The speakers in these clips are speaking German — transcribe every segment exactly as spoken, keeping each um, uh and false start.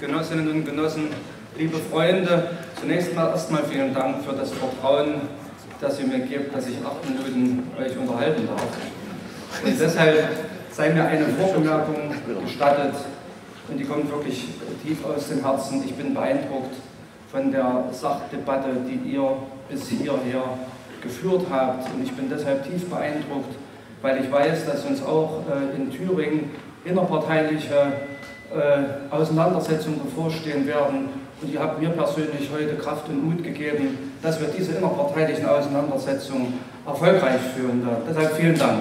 Genossinnen und Genossen, liebe Freunde, zunächst mal erstmal vielen Dank für das Vertrauen, das ihr mir gebt, dass ich acht Minuten euch unterhalten darf. Und deshalb sei mir eine Vorbemerkung gestattet, und die kommt wirklich tief aus dem Herzen. Ich bin beeindruckt von der Sachdebatte, die ihr bis hierher geführt habt. Und ich bin deshalb tief beeindruckt, weil ich weiß, dass uns auch äh, in Thüringen innerparteiliche äh, Auseinandersetzungen bevorstehen werden. Und ihr habt mir persönlich heute Kraft und Mut gegeben, dass wir diese innerparteilichen Auseinandersetzungen erfolgreich führen. Deshalb vielen Dank.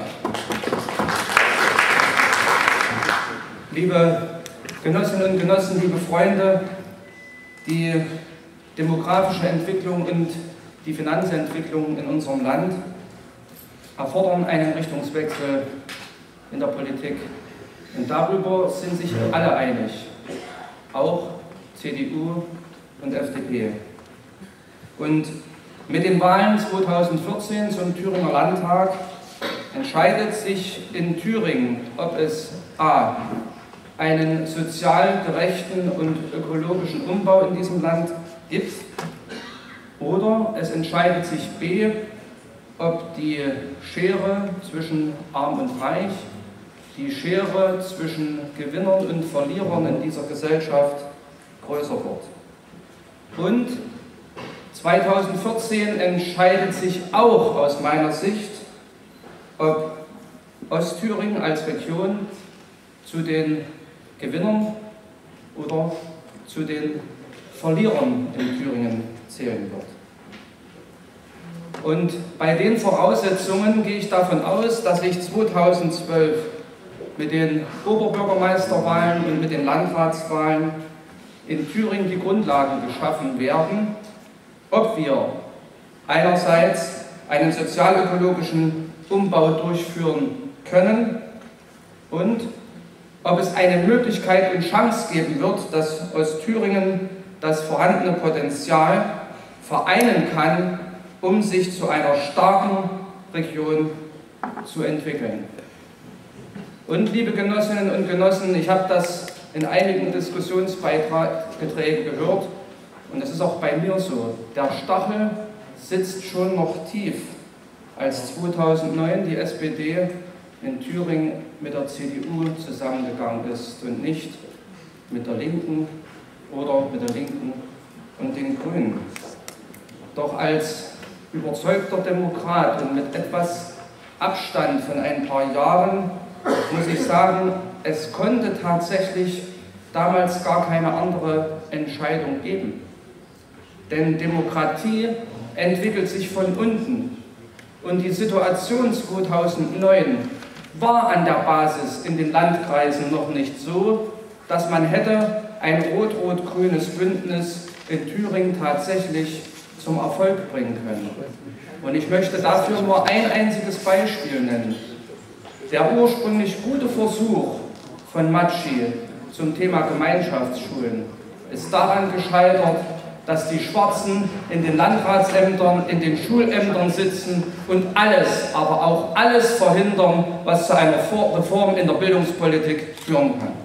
Liebe Genossinnen und Genossen, liebe Freunde, die demografische Entwicklung und die Finanzentwicklung in unserem Land erfordern einen Richtungswechsel in der Politik. Und darüber sind sich alle einig, auch C D U und F D P. Und mit den Wahlen zweitausendvierzehn zum Thüringer Landtag entscheidet sich in Thüringen, ob es a. einen sozial gerechten und ökologischen Umbau in diesem Land gibt, oder es entscheidet sich b. ob die Schere zwischen Arm und Reich, die Schere zwischen Gewinnern und Verlierern in dieser Gesellschaft größer wird. Und zweitausendvierzehn entscheidet sich auch aus meiner Sicht, ob Ostthüringen als Region zu den Gewinnern oder zu den Verlierern in Thüringen zählen wird. Und bei den Voraussetzungen gehe ich davon aus, dass sich zweitausendzwölf mit den Oberbürgermeisterwahlen und mit den Landratswahlen in Thüringen die Grundlagen geschaffen werden, ob wir einerseits einen sozialökologischen Umbau durchführen können und ob es eine Möglichkeit und Chance geben wird, dass Ostthüringen das vorhandene Potenzial vereinen kann, um sich zu einer starken Region zu entwickeln. Und liebe Genossinnen und Genossen, ich habe das in einigen Diskussionsbeiträgen gehört, und es ist auch bei mir so, der Stachel sitzt schon noch tief, als zweitausendneun die S P D in Thüringen mit der C D U zusammengegangen ist und nicht mit der Linken oder mit der Linken und den Grünen. Doch als überzeugter Demokrat und mit etwas Abstand von ein paar Jahren muss ich sagen, es konnte tatsächlich damals gar keine andere Entscheidung geben. Denn Demokratie entwickelt sich von unten. Und die Situation zweitausendneun war an der Basis in den Landkreisen noch nicht so, dass man hätte ein rot-rot-grünes Bündnis in Thüringen tatsächlich zum Erfolg bringen können. Und ich möchte dafür nur ein einziges Beispiel nennen. Der ursprünglich gute Versuch von Matschi zum Thema Gemeinschaftsschulen ist daran gescheitert, dass die Schwarzen in den Landratsämtern, in den Schulämtern sitzen und alles, aber auch alles verhindern, was zu einer Reform in der Bildungspolitik führen kann.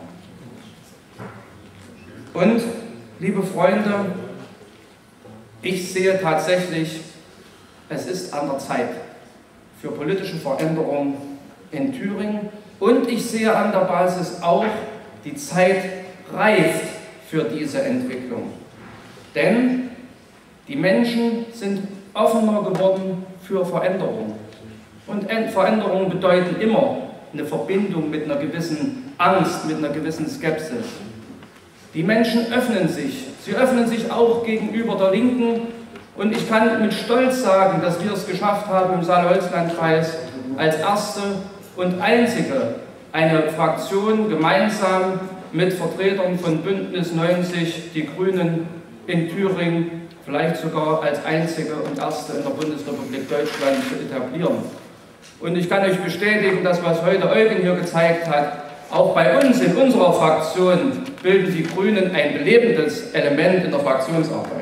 Und, liebe Freunde, ich sehe tatsächlich, es ist an der Zeit für politische Veränderungen in Thüringen, und ich sehe an der Basis auch, die Zeit reift für diese Entwicklung. Denn die Menschen sind offener geworden für Veränderungen. Und Veränderungen bedeuten immer eine Verbindung mit einer gewissen Angst, mit einer gewissen Skepsis. Die Menschen öffnen sich. Sie öffnen sich auch gegenüber der Linken. Und ich kann mit Stolz sagen, dass wir es geschafft haben, im Saale-Holzland-Kreis als erste und einzige eine Fraktion gemeinsam mit Vertretern von Bündnis neunzig, die Grünen in Thüringen, vielleicht sogar als einzige und erste in der Bundesrepublik Deutschland zu etablieren. Und ich kann euch bestätigen, dass was heute Eugen hier gezeigt hat, auch bei uns in unserer Fraktion bilden die Grünen ein belebendes Element in der Fraktionsarbeit.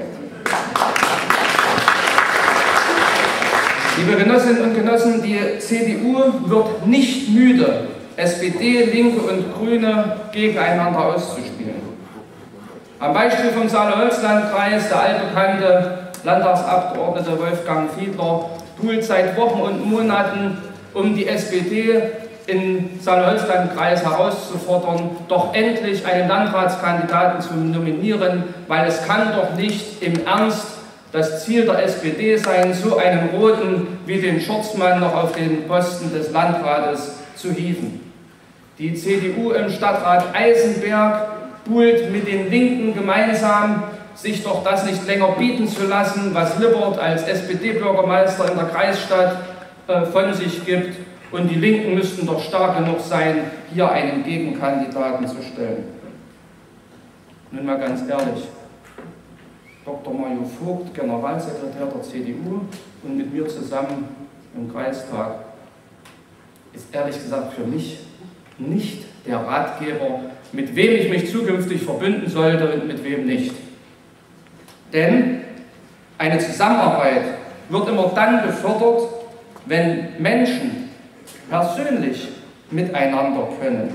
Liebe Genossinnen und Genossen, die C D U wird nicht müde, S P D, Linke und Grüne gegeneinander auszuspielen. Am Beispiel vom Saale-Holz-Landkreis, der altbekannte Landtagsabgeordnete Wolfgang Fiedler buhlt seit Wochen und Monaten, um die S P D im Saale-Holz-Landkreis herauszufordern, doch endlich einen Landratskandidaten zu nominieren, weil es kann doch nicht im Ernst das Ziel der S P D sein, so einen Roten wie den Schortzmann noch auf den Posten des Landrates zu hieven. Die C D U im Stadtrat Eisenberg buhlt mit den Linken gemeinsam, sich doch das nicht länger bieten zu lassen, was Lippert als S P D-Bürgermeister in der Kreisstadt äh, von sich gibt. Und die Linken müssten doch stark genug sein, hier einen Gegenkandidaten zu stellen. Nun mal ganz ehrlich, Doktor Mario Vogt, Generalsekretär der C D U und mit mir zusammen im Kreistag, ist ehrlich gesagt für mich nicht der Ratgeber, mit wem ich mich zukünftig verbünden sollte und mit wem nicht. Denn eine Zusammenarbeit wird immer dann befördert, wenn Menschen persönlich miteinander können.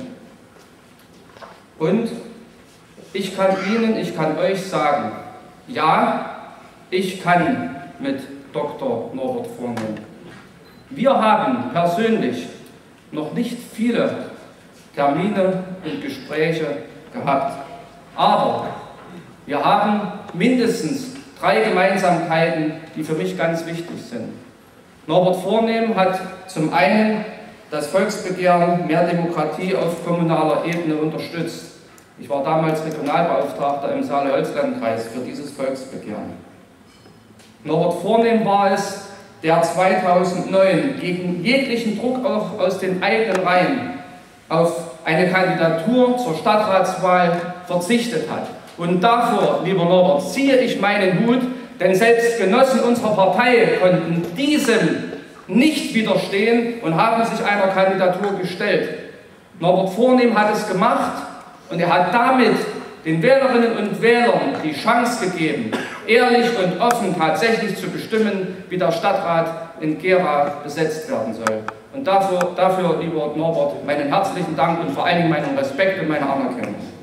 Und ich kann Ihnen, ich kann euch sagen, ja, ich kann mit Doktor Norbert Vornehm. Wir haben persönlich noch nicht viele Termine und Gespräche gehabt, aber wir haben mindestens drei Gemeinsamkeiten, die für mich ganz wichtig sind. Norbert Vornehm hat zum einen das Volksbegehren Mehr Demokratie auf kommunaler Ebene unterstützt. Ich war damals Regionalbeauftragter im Saale-Holz-Landkreis für dieses Volksbegehren. Norbert Vornehm war es, der zweitausendneun gegen jeglichen Druck auch aus den eigenen Reihen auf eine Kandidatur zur Stadtratswahl verzichtet hat. Und davor, lieber Norbert, ziehe ich meinen Hut, denn selbst Genossen unserer Partei konnten diesem nicht widerstehen und haben sich einer Kandidatur gestellt. Norbert Vornehm hat es gemacht und er hat damit den Wählerinnen und Wählern die Chance gegeben, ehrlich und offen tatsächlich zu bestimmen, wie der Stadtrat in Gera besetzt werden soll. Und dafür, dafür, lieber Norbert, meinen herzlichen Dank und vor allen Dingen meinen Respekt und meine Anerkennung.